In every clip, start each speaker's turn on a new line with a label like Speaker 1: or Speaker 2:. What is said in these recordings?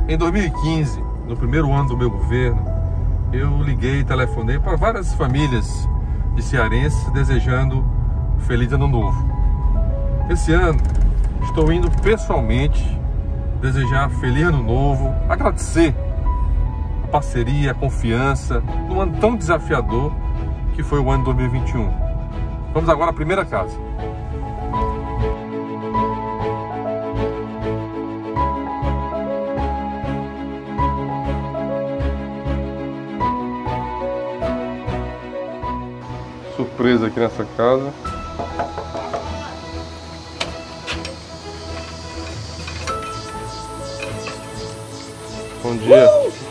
Speaker 1: Em 2015, no primeiro ano do meu governo, eu liguei e telefonei para várias famílias de cearenses desejando um feliz ano novo. Esse ano, estou indo pessoalmente desejar feliz ano novo, agradecer a parceria, a confiança, num ano tão desafiador que foi o ano de 2021. Vamos agora à primeira casa. Surpresa aqui nessa casa. Bom dia.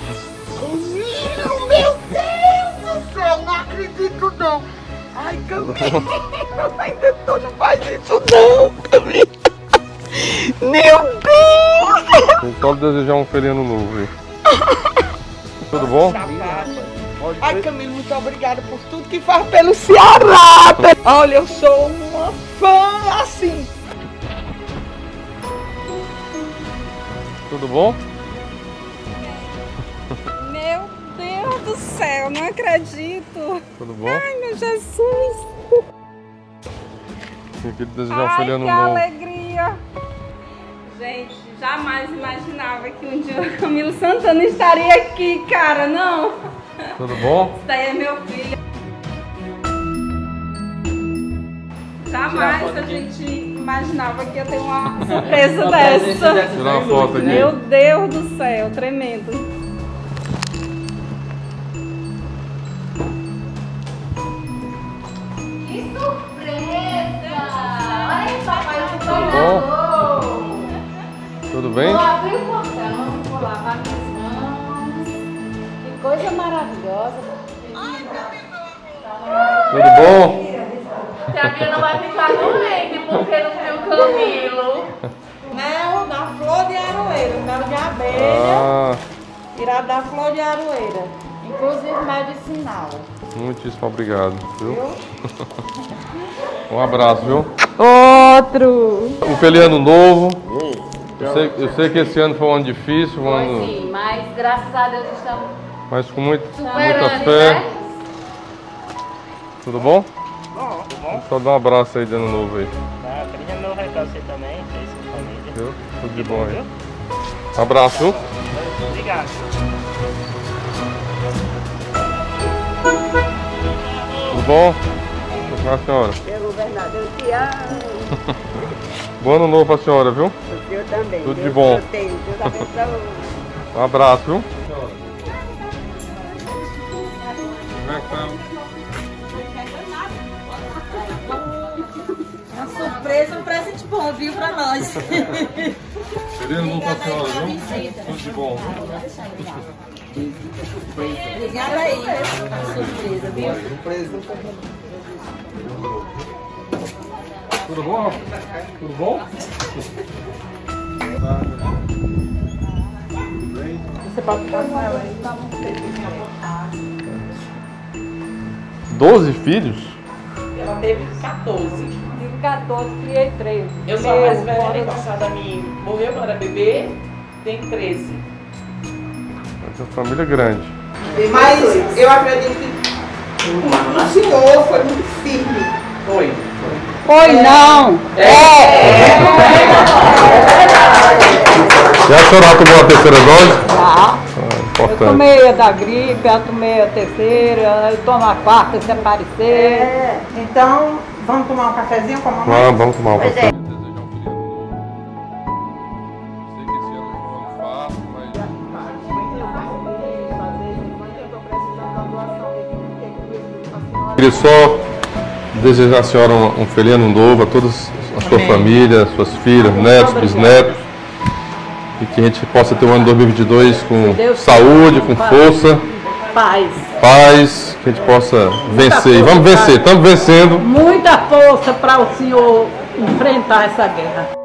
Speaker 2: Meu Deus do céu, não acredito não. Ai, Camila, ainda não faz isso não, Camila. Meu Deus.
Speaker 1: Eu só desejar um feliz ano novo aí. Tudo bom?
Speaker 2: Ai, Camila, muito obrigada por tudo que faz pelo Ceará. Olha, eu sou uma fã assim.
Speaker 1: Tudo bom?
Speaker 3: Meu Deus do céu, não acredito.
Speaker 1: Tudo bom?
Speaker 3: Ai, meu Jesus.
Speaker 1: Eu queria desejar um feliz
Speaker 3: Ai,
Speaker 1: ano
Speaker 3: que
Speaker 1: novo.
Speaker 3: alegria. Gente, jamais imaginava que um dia o Camilo Santana estaria aqui, cara, não.
Speaker 1: Tudo bom?
Speaker 3: Isso daí é meu filho. Jamais a gente imaginava que ia ter uma surpresa dessa.
Speaker 1: Tirar uma foto aqui.
Speaker 3: Meu Deus do céu, tremendo.
Speaker 4: Que surpresa! Olha aí, papai,
Speaker 1: Tudo bom? Tudo bem?
Speaker 4: vou abrir o portão, vou lavar minhas mãos. Que coisa maravilhosa.
Speaker 1: Tudo bom?
Speaker 4: A Bia não vai ficar doente porque não viu o Camilo.
Speaker 5: Mel da flor de aroeira, mel de abelha,
Speaker 1: Ah,
Speaker 5: tirado da flor de aroeira.
Speaker 4: Inclusive medicinal.
Speaker 1: muitíssimo obrigado, viu? Um abraço, viu?
Speaker 3: Outro.
Speaker 1: Um feliz ano novo. Eu sei que esse ano foi um ano difícil, um ano,
Speaker 4: Sim, mas graças a Deus estamos
Speaker 1: mas com muita
Speaker 4: superando,
Speaker 1: fé.
Speaker 4: né?
Speaker 1: Tudo bom?
Speaker 6: Tudo bom?
Speaker 1: Só dá um abraço aí de ano novo aí,
Speaker 6: Tá, feliz ano novo aí pra você também, pra sua família.
Speaker 1: viu? Tudo de bom
Speaker 6: Viu?
Speaker 1: aí. Abraço, viu?
Speaker 6: Obrigado.
Speaker 1: Tudo bom? Com a senhora.
Speaker 5: Meu governador, eu te amo.
Speaker 1: Bom ano novo pra senhora, viu?
Speaker 5: Eu também.
Speaker 1: Tudo de bom.
Speaker 5: Deus abençoe.
Speaker 1: Um abraço, viu? Como é que tá?
Speaker 5: Uma surpresa, um presente bom, viu, pra nós.
Speaker 1: Feliz ano novo pra senhora, viu? Tudo de bom.
Speaker 5: Obrigada aí. A surpresa, viu?
Speaker 1: Tudo bom? Tudo bom?
Speaker 5: Você pode ficar com ela aí.
Speaker 1: 12 filhos?
Speaker 5: Ela teve 14.
Speaker 3: Tive 14, criei 13.
Speaker 5: Eu sou a mais velha, ano passado a minha morreu quando era bebê, tem 13.
Speaker 1: Essa família é grande.
Speaker 2: Mas eu acredito que o senhor foi muito firme.
Speaker 5: Foi.
Speaker 3: Foi não.
Speaker 1: E a senhora tomou a terceira dose?
Speaker 3: Ah, eu
Speaker 1: Importante.
Speaker 3: tomei a da gripe, eu tomei a terceira, eu tomo a quarta se aparecer.
Speaker 2: Então, vamos tomar um cafezinho com a mamãe?
Speaker 1: Vamos tomar um
Speaker 2: Pois
Speaker 1: café.
Speaker 2: é. Queria só desejar à senhora um feliz ano novo, a toda a sua família, suas filhas, netos, bisnetos. E que a gente possa ter um ano 2022 com saúde, com força, paz, que a gente possa vencer. E vamos vencer, estamos vencendo.
Speaker 3: Muita força para o senhor enfrentar essa guerra.